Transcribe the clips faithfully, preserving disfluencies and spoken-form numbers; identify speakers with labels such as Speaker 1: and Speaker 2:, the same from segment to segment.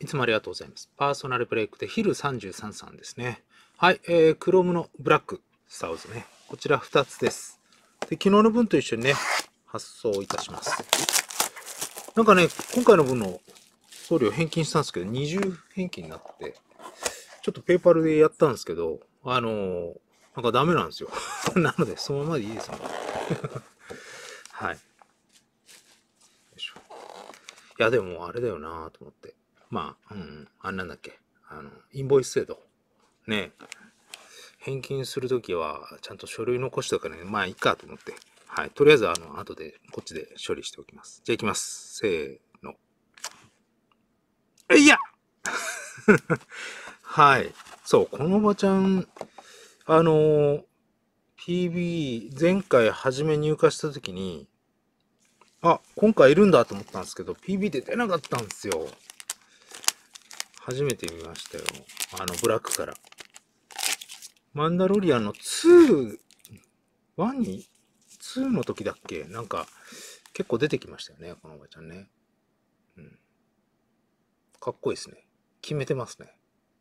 Speaker 1: いつもありがとうございます。パーソナルブレイクでヒルさんじゅうさんさんですね。はい、えー、Chrome のブラックスタウズね。こちらふたつです。で、昨日の分と一緒にね、発送いたします。なんかね、今回の分の送料返金したんですけど、二重返金になって、ちょっとペーパルでやったんですけど、あのー、なんかダメなんですよ。なので、そのままでいいですよ。はい。よいしょ。いや、でもあれだよなと思って。まあ、うん、あんなんだっけ。あの、インボイス制度。ね。返金するときは、ちゃんと書類残しておかない。まあ、いいかと思って。はい。とりあえず、あの、後で、こっちで処理しておきます。じゃあ、いきます。せーの。えいやはい。そう、このおばちゃん、あのー、ピービー、前回初め入荷したときに、あ、今回いるんだと思ったんですけど、ピービー で出なかったんですよ。初めて見ましたよ。あの、ブラックから。マンダロリアンのに、いちに、にの時だっけなんか、結構出てきましたよね、このおばちゃんね。うん。かっこいいですね。決めてますね。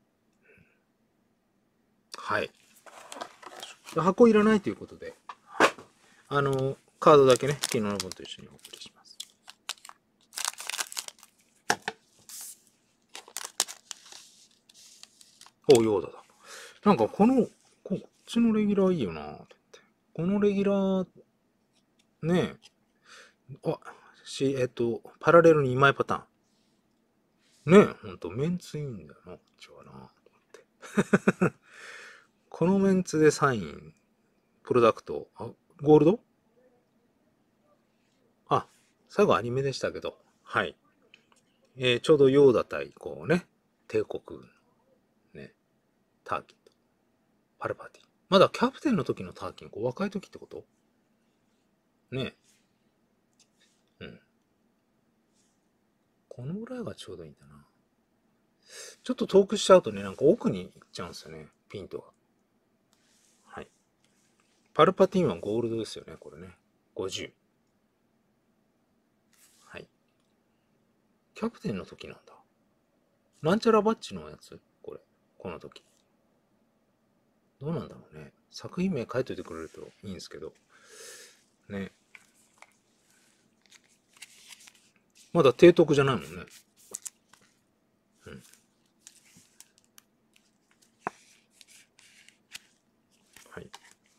Speaker 1: はい。箱いらないということで、あの、カードだけね、昨日の分と一緒にお送りします。お、ヨーダだ。なんかこの、こっちのレギュラーいいよなと思って。このレギュラー、ねえ、あ、し、えっと、パラレルにまいパターン。ねえ、ほんと、メンツいいんだよな、こっちはなと思って。このメンツでサイン、プロダクト、あ、ゴールドあ、最後アニメでしたけど、はい。えー、ちょうどヨーダ対、こうね、帝国軍、ね、ターキンと、パルパティ。まだキャプテンの時のターキン、こう若い時ってことね。うん。このぐらいがちょうどいいんだな。ちょっと遠くしちゃうとね、なんか奥に行っちゃうんですよね、ピントが。はい。パルパティンはゴールドですよね、これね。ごじゅう。はい。キャプテンの時なんだ。なんちゃらバッジのやつこれ。この時。どうなんだろうね。作品名書いといてくれるといいんですけど。ね。まだ提督じゃないもんね。うん。はい。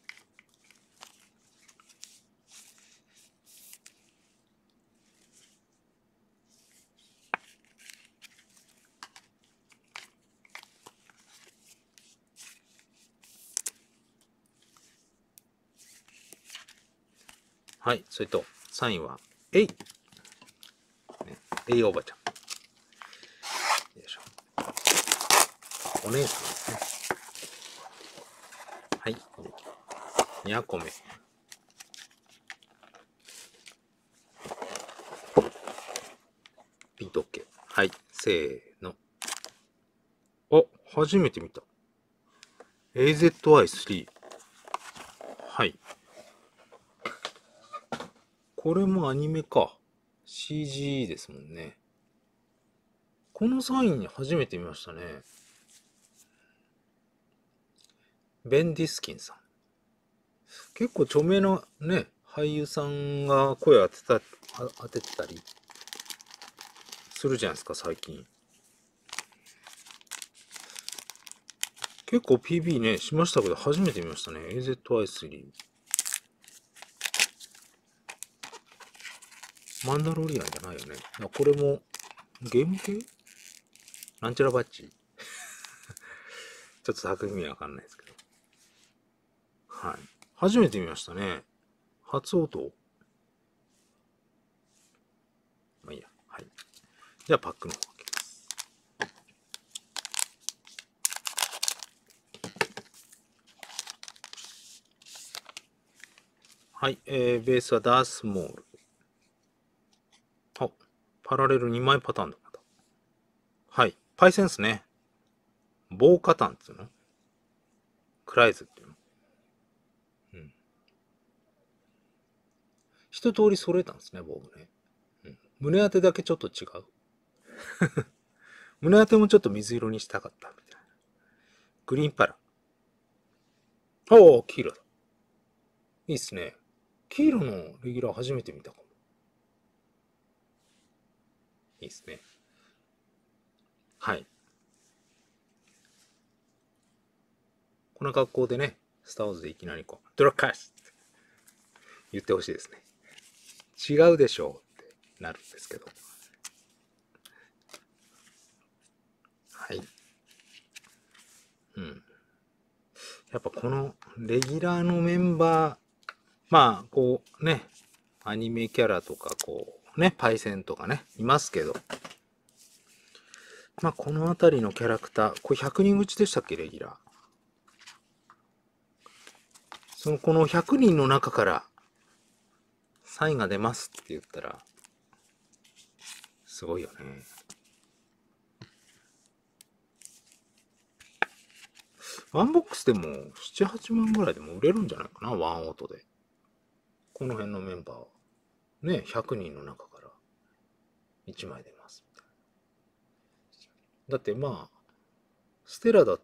Speaker 1: はい。それと、さんいは、えい。ね、えいおばちゃん。よいしょ。お姉さんですね。はい。にこめ。ピント OK。はい。せーの。あ、初めて見た。エーゼットアイスリー。はい。これもアニメか。シージー ですもんね。このサイン初めて見ましたね。ベン・ディスキンさん。結構著名なね、俳優さんが声当てた、当ててたりするじゃないですか、最近。結構 ピービー ね、しましたけど、初めて見ましたね。エーゼットアイスリー。マンダロリアンじゃないよね。これも、ゲーム系なんちゃらバッジちょっと作品名わかんないですけど。はい。初めて見ましたね。初音。まあいいや。はい。じゃあパックの方開けます。はい。えー、ベースはダースモール。あ、パラレルにまいパターンだまた。はい。パイセンスね。棒カタンっていうのクライズっていうのうん。一通り揃えたんですね、棒もね。うん。胸当てだけちょっと違う。 胸当てもちょっと水色にしたかったみたいな。グリーンパラ。おお、黄色だ。いいっすね。黄色のレギュラー初めて見たかも。いいっすね。はい。この格好でね、スター・ウォーズでいきなりこう、ドラッカースって言ってほしいですね。違うでしょうってなるんですけど。はい。うん。やっぱこのレギュラーのメンバー、まあ、こうね、アニメキャラとか、こうね、パイセンとかね、いますけど、まあ、このあたりのキャラクター、これひゃくにん口でしたっけ、レギュラー。その、このひゃくにんの中から、サインが出ますって言ったら、すごいよね。ワンボックスでもなな、はちまんぐらいでも売れるんじゃないかな、ワンオートで。この辺のメンバー。ね、ひゃくにんの中からいちまい出ますみたいな。だってまあ、ステラだって、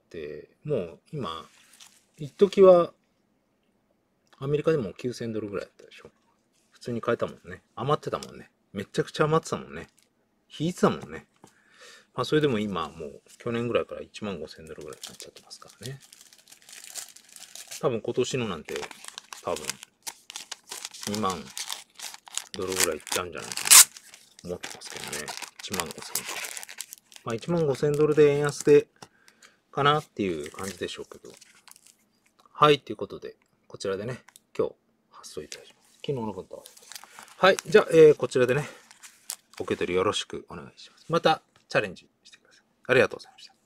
Speaker 1: もう今、一時はアメリカでもきゅうせんドルぐらいだったでしょ。普通に買えたもんね。余ってたもんね。めちゃくちゃ余ってたもんね。引いてたもんね。まあそれでも今もう去年ぐらいからいちまんごせんドルぐらいになっちゃってますからね。多分今年のなんて多分にまんドルぐらいいっちゃうんじゃないかな思ってますけどね。いちまんごせんか。まあいちまんごせんドルで円安でかなっていう感じでしょうけど。はい、ということで、こちらでね、今日発送いたします。昨日の分と合わせます。はい、じゃあ、えー、こちらでね、お受け取りよろしくお願いします。またチャレンジしてください。ありがとうございました。